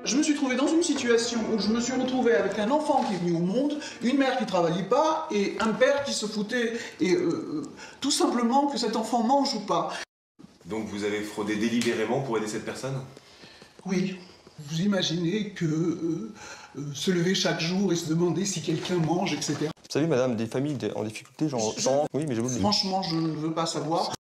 Je me suis trouvé dans une situation où je me suis retrouvé avec un enfant qui est venu au monde, une mère qui ne travaillait pas et un père qui se foutait, et tout simplement que cet enfant mange ou pas. Donc vous avez fraudé délibérément pour aider cette personne? Oui, vous imaginez que se lever chaque jour et se demander si quelqu'un mange, etc. Vous savez, madame, des familles en difficulté, genre... Oui, mais je vous le dis. Franchement, je ne veux pas savoir.